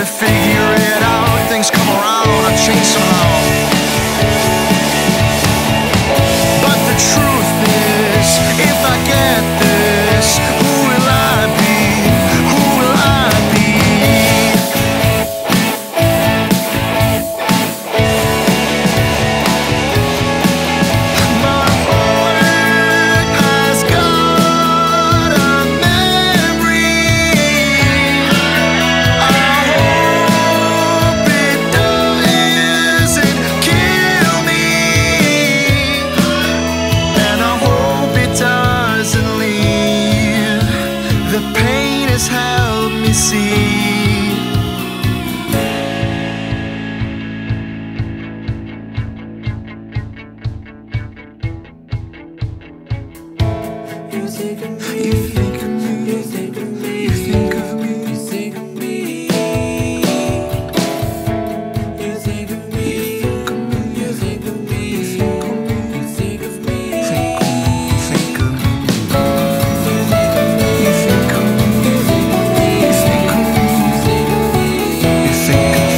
figure it out. Things come around, I change somehow. But the truth is, if I get this, who will I be? Who will I be? My heart has got a memory. I hope it doesn't kill me, and I hope it doesn't leave. The pain has helped me see. You think of me, you think of me, you think of me, you think of me, you think of me, you think of me, you think of me, you think of me, you think of me, you think of me, you think of me, you think of me, you think of me, you think of me, you think of me, you think of me.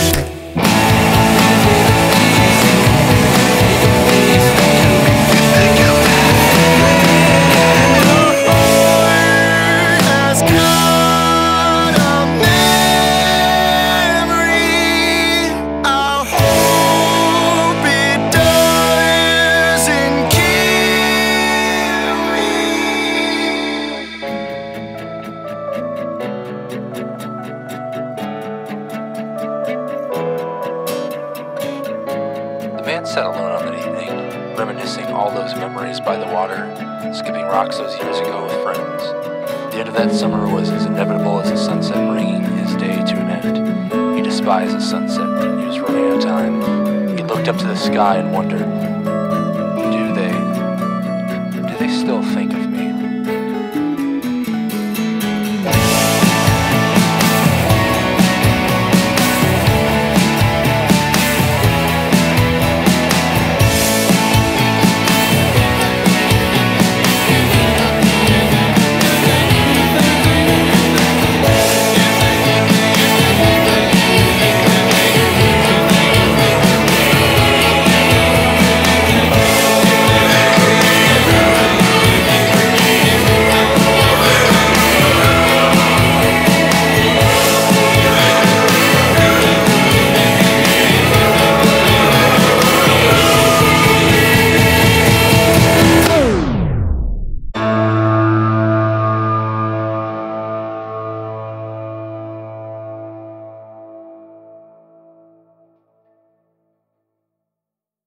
The man sat alone on that evening, reminiscing all those memories by the water, skipping rocks those years ago with friends. The end of that summer was as inevitable as the sunset bringing his day to an end. He despised the sunset, he was running out of time. He looked up to the sky and wondered,